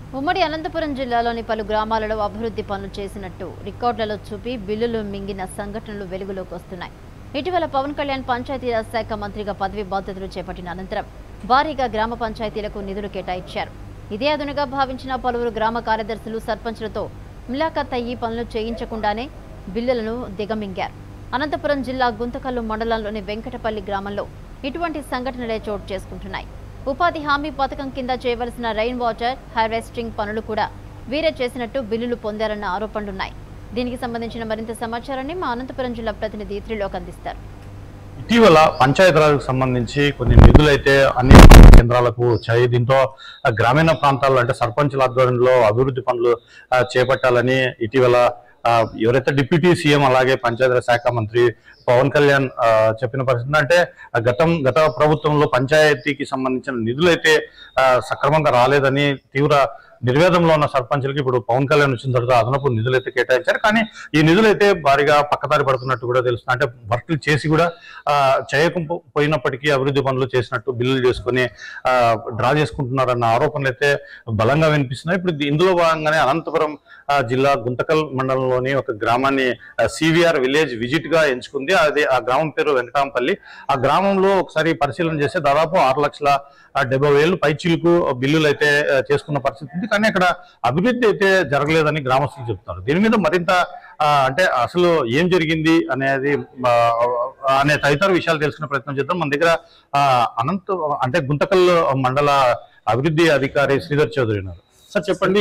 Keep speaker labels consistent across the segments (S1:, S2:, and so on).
S1: ఉమ్మడి అనంతపురం జిల్లాలోని పలు గ్రామాలలో అభివృద్ధి పనులు చేసినట్టు రికార్డులలో చూపి బిల్లులు మింగిన సంఘటనలు వెలుగులోకి వస్తున్నాయి. ఇటీవల పవన్ కళ్యాణ్ పంచాయతీరాజ్ శాఖ మంత్రిగా పదవి బాధ్యతలు చేపట్టిన అనంతరం భారీగా గ్రామ పంచాయతీలకు నిధులు కేటాయించారు. ఇదే అదునుగా భావించిన పలువురు గ్రామ కార్యదర్శులు సర్పంచ్లతో ములాఖాత్ అయ్యి పనులు చేయించకుండానే బిల్లులను దిగమింగారు. అనంతపురం జిల్లా గుంతకల్లు మండలంలోని వెంకటపల్లి గ్రామంలో ఇటువంటి సంఘటనలే చోటు చేసుకుంటున్నాయి. ఉపాధి హామీ పథకం కింద చేయవలసిన రైన్ వాటర్ హార్వెస్టింగ్ పనులు కూడా వీరే చేసినట్టు బిల్లులు పొందారన్న ఆరోపణలున్నాయి. దీనికి సంబంధించిన మరింత సమాచారాన్ని మా అనంతపురం జిల్లా ప్రతినిధి త్రిలోక్ అందిస్తారు.
S2: ఇటీవల పంచాయతీరాజ్కు సంబంధించి కొన్ని నిధులైతే అన్ని కేంద్రాలకు వచ్చాయి. దీంతో గ్రామీణ ప్రాంతాల్లో అంటే సర్పంచుల ఆధ్వర్యంలో అభివృద్ధి పనులు చేపట్టాలని ఇటీవల ఎవరైతే డిప్యూటీ సీఎం అలాగే పంచాయతీరాజ్ శాఖ మంత్రి పవన్ కళ్యాణ్ చెప్పిన పరిస్థితి అంటే గత ప్రభుత్వంలో పంచాయతీకి సంబంధించిన నిధులైతే సక్రమంగా రాలేదని తీవ్ర నిర్వేదంలో ఉన్న సర్పంచులకి ఇప్పుడు పవన్ కళ్యాణ్ వచ్చిన తర్వాత అదనపు నిధులైతే కేటాయించారు. కానీ ఈ నిధులైతే భారీగా పక్కదారి పడుతున్నట్టు కూడా తెలుస్తుంది. అంటే వర్కులు చేసి కూడా చేయకపోయినప్పటికీ అభివృద్ధి పనులు చేసినట్టు బిల్లులు చేసుకుని డ్రా చేసుకుంటున్నారన్న ఆరోపణలు అయితే బలంగా వినిపిస్తున్నాయి. ఇప్పుడు ఇందులో భాగంగానే అనంతపురం జిల్లా గుంతకల్ మండలంలోని ఒక గ్రామాన్ని సివిఆర్ విలేజ్ విజిట్ గా ఎంచుకుంది. అది ఆ గ్రామం పేరు వెంకటాంపల్లి. ఆ గ్రామంలో ఒకసారి పరిశీలన చేస్తే దాదాపు 6,70,000 పైచీలకు బిల్లులు అయితే చేసుకున్న పరిస్థితి ఉంది. కానీ అక్కడ అభివృద్ధి అయితే జరగలేదని గ్రామస్తులు చెప్తున్నారు. దీని మీద మరింత అంటే అసలు ఏం జరిగింది అనే తదితర విషయాలు తెలుసుకునే ప్రయత్నం చేద్దాం. మన దగ్గర అంటే గుంతకల్ మండల అభివృద్ధి అధికారి శ్రీధర్ చౌదరి ఉన్నారు. సార్ చెప్పండి,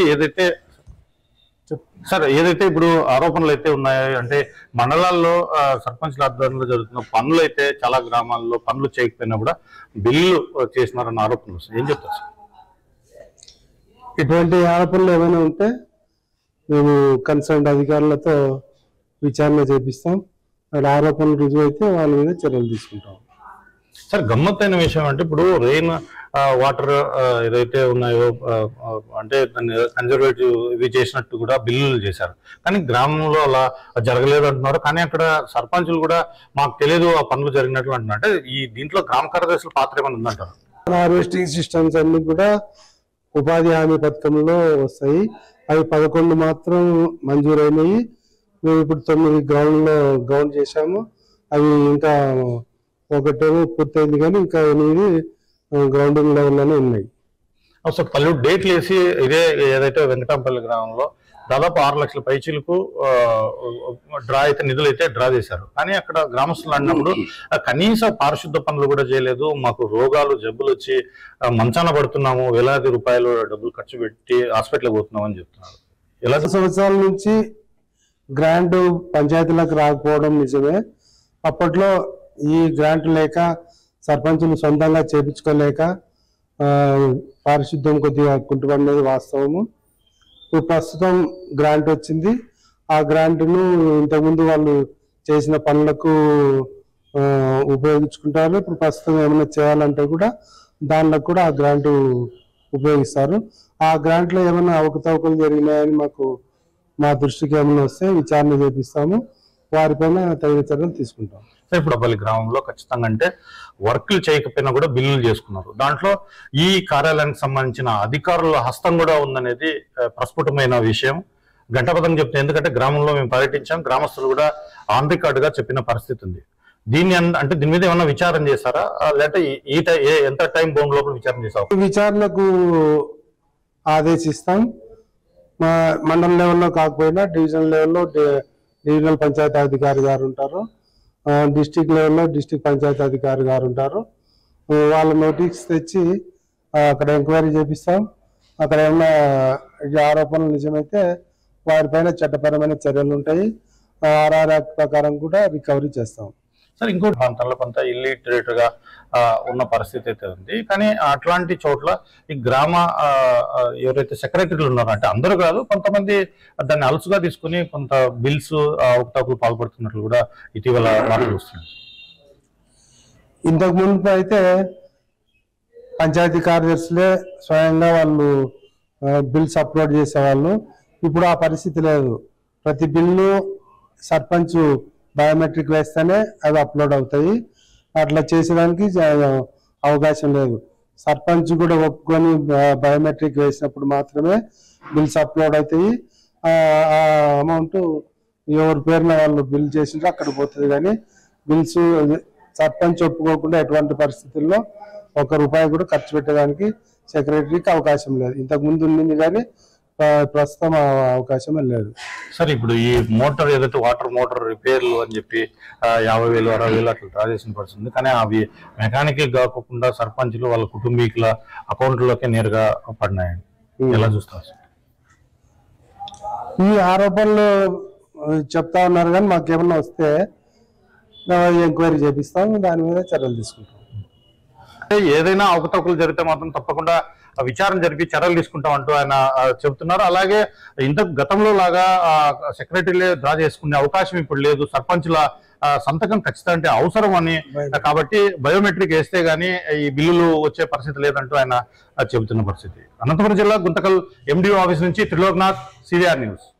S2: ఏదైతే ఇప్పుడు ఆరోపణలు అయితే ఉన్నాయో అంటే మండలాల్లో సర్పంచ్ల ఆధ్వర్యంలో జరుగుతున్న పనులు అయితే చాలా గ్రామాల్లో పనులు చేయకపోయినా కూడా బిల్లు చేసినారన్న ఆరోపణలు వస్తాయి. ఏం చెప్తారు సార్?
S3: ఇటువంటి ఆరోపణలు ఏమైనా ఉంటే మేము కన్సర్న్ అధికారులతో విచారణ చేపిస్తాం. అక్కడ ఆరోపణలు రుజువు అయితే వాళ్ళ మీద చర్యలు తీసుకుంటాం.
S2: సార్ గమ్మత్తైన విషయం అంటే ఇప్పుడు రెయిన్ వాటర్ ఏదైతే ఉన్నాయో అంటే దాన్ని కన్జర్వేటివ్ ఇవి చేసినట్టు కూడా బిల్లులు చేశారు. కానీ గ్రామంలో అలా జరగలేదు అంటున్నారు. కానీ అక్కడ సర్పంచులు కూడా మాకు తెలియదు ఆ పనులు జరిగినట్లు అంటున్నారు. అంటే దీంట్లో గ్రామ కార్యదర్శుల పాత్ర ఏమైనా ఉందంటారు?
S3: హార్వెస్టింగ్ సిస్టమ్స్ అన్ని కూడా ఉపాధి హామీ పథకంలో వస్తాయి. అవి 11 మాత్రం మంజూరైనవి. మేము ఇప్పుడు 9 గ్రౌండ్ చేశాము. అవి ఇంకా ఒకటేమో పూర్తయింది కానీ ఇంకా 8 గ్రౌండింగ్ లెవెల్లోనే ఉన్నాయి.
S2: అసలు పలు డేట్లు వేసి ఇదే ఏదైతే వెంకటాంపల్లి గ్రామంలో దాదాపు 6 లక్షల పైచీలకు నిధులు అయితే డ్రా చేశారు. కానీ అక్కడ గ్రామస్తులు అన్నప్పుడు కనీస పారిశుద్ధ పనులు కూడా చేయలేదు. మాకు రోగాలు జబ్బులు వచ్చి మంచాన పడుతున్నాము, వేలాది రూపాయలు డబ్బులు ఖర్చు పెట్టి హాస్పిటల్కి పోతున్నాం అని చెప్తున్నారు.
S3: ఎలా సంవత్సరాల నుంచి గ్రాంట్ పంచాయతీలకు రాకపోవడం నిజమే. అప్పట్లో ఈ గ్రాంట్ లేక సర్పంచులు సొంతంగా చేపించుకోలేక పారిశుద్ధ్యం కొద్దిగా కుంటుపడినది వాస్తవము. ఇప్పుడు ప్రస్తుతం గ్రాంట్ వచ్చింది. ఆ గ్రాంట్ను ఇంతకుముందు వాళ్ళు చేసిన పనులకు ఉపయోగించుకుంటారు. ఇప్పుడు ప్రస్తుతం ఏమైనా చేయాలంటే కూడా దానిలో కూడా ఆ గ్రాంట్ ఉపయోగిస్తారు. ఆ గ్రాంట్లో ఏమైనా అవకతవకలు జరిగినాయని మా దృష్టికి ఏమైనా వస్తే విచారణ చేపిస్తాము. వారిపైన తగిన చర్యలు తీసుకుంటాం.
S2: ఇప్పుడు పల్లి గ్రామంలో ఖచ్చితంగా అంటే వర్క్లు చేయకపోయినా కూడా బిల్లులు చేసుకున్నారు. దాంట్లో ఈ కార్యాలయానికి సంబంధించిన అధికారుల హస్తం కూడా ఉందనేది ప్రస్ఫుటమైన విషయం. గంటపదంగా చెప్తే ఎందుకంటే గ్రామంలో మేము పర్యటించాం, గ్రామస్తులు కూడా ఆన్ రికార్డుగా చెప్పిన పరిస్థితి ఉంది. దీని మీద ఏమన్నా విచారణ చేశారా? లేకపోతే ఎంత టైం బౌండ్ లోపల విచారణ చేశారు?
S3: విచారణకు ఆదేశిస్తాం. మా మండల లెవెల్లో కాకపోయినా డివిజన్ లెవెల్లో డివిజనల్ పంచాయతీ అధికారి గారు ఉంటారు. డిస్టిక్ లెవెల్లో డిస్టిక్ పంచాయతీ అధికారి గారు ఉంటారు. వాళ్ళ నోటీస్ తెచ్చి అక్కడ ఎంక్వైరీ చేపిస్తాం. అక్కడ ఏమన్నా ఆరోపణలు నిజమైతే వారిపైన చట్టపరమైన చర్యలు ఉంటాయి. ఆర్ఆర్ యాక్ట్ ప్రకారం కూడా రికవరీ చేస్తాం.
S2: సార్ ఇంకోటి ప్రాంతాల్లో కొంత ఇల్లిటరేట్ గా ఉన్న పరిస్థితి అయితే ఉంది. కానీ అట్లాంటి చోట్ల ఈ గ్రామ ఎవరైతే సెక్రటరీలు ఉన్నారో అంటే అందరూ కాదు, కొంతమంది దాన్ని అలసుగా తీసుకుని కొంత బిల్స్ అవకతవకలు పాల్పడుతున్నట్లు కూడా ఇటీవల వార్తలు వస్తున్నాయి.
S3: ఇంతకు ముందు అయితే పంచాయతీ కార్యదర్శులే స్వయంగా వాళ్ళు బిల్స్ అప్లోడ్ చేసేవాళ్ళు. ఇప్పుడు ఆ పరిస్థితి లేదు. ప్రతి బిల్లు సర్పంచ్ బయోమెట్రిక్ వేస్తేనే అవి అప్లోడ్ అవుతాయి. అట్లా చేసేదానికి అవకాశం లేదు. సర్పంచ్ కూడా ఒప్పుకొని బయోమెట్రిక్ వేసినప్పుడు మాత్రమే బిల్స్ అప్లోడ్ అవుతాయి. ఆ అమౌంట్ ఎవరి పేరున వాళ్ళు బిల్ చేసిండ్రో అక్కడ పోతుంది. కానీ బిల్స్ సర్పంచ్ ఒప్పుకోకుండా ఎటువంటి పరిస్థితుల్లో ₹1 కూడా ఖర్చు పెట్టడానికి సెక్రటరీకి అవకాశం లేదు. ఇంతకు ముందు ఉండింది కానీ ప్రస్తుతం అవకాశం లేదు.
S2: సార్ ఇప్పుడు ఈ మోటార్ ఏదైతే వాటర్ మోటార్ రిపేర్లు అని చెప్పి 50,000 60,000 అట్లా డ్రా చేసిన పరిస్థితుంది. కానీ అవి మెకానిక్ కాకుండా సర్పంచ్లు వాళ్ళ కుటుంబీకుల అకౌంట్లోకి నేరుగా పడినాయండి. ఎలా చూస్తారు సార్?
S3: ఈ ఆరోపణలు చెప్తా ఉన్నారు కానీ మాకేమన్నా వస్తే ఎంక్వైరీ చేపిస్తాం, దాని మీద చర్యలు తీసుకుంటాం.
S2: ఏదైనా అవకతవకలు జరిగితే మాత్రం తప్పకుండా విచారణ జరిపి చర్యలు తీసుకుంటాం అంటూ ఆయన చెబుతున్నారు. అలాగే గతంలో లాగా సెక్రటరీలే డ్రా చేసుకునే అవకాశం ఇప్పుడు లేదు. సర్పంచ్ల సంతకం ఖచ్చితంగా అవసరం అని, కాబట్టి బయోమెట్రిక్ వేస్తే గానీ ఈ బిల్లులు వచ్చే పరిస్థితి లేదంటూ ఆయన చెబుతున్న పరిస్థితి. అనంతపురం జిల్లా గుంతకల్ ఎండిఓ ఆఫీస్ నుంచి త్రిలోక్నాథ్, CVR న్యూస్.